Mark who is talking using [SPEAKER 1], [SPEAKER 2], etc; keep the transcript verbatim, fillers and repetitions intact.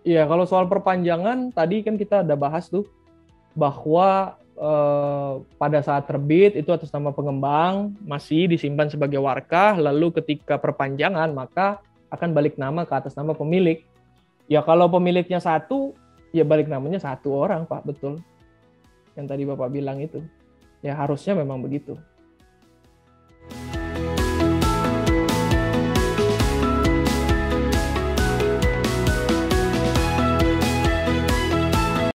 [SPEAKER 1] Iya, kalau soal perpanjangan tadi kan kita udah bahas tuh bahwa eh, pada saat terbit itu atas nama pengembang masih disimpan sebagai warkah, lalu ketika perpanjangan maka akan balik nama ke atas nama pemilik. Ya kalau pemiliknya satu, ya balik namanya satu orang, Pak, betul. Yang tadi Bapak bilang itu. Ya harusnya memang begitu.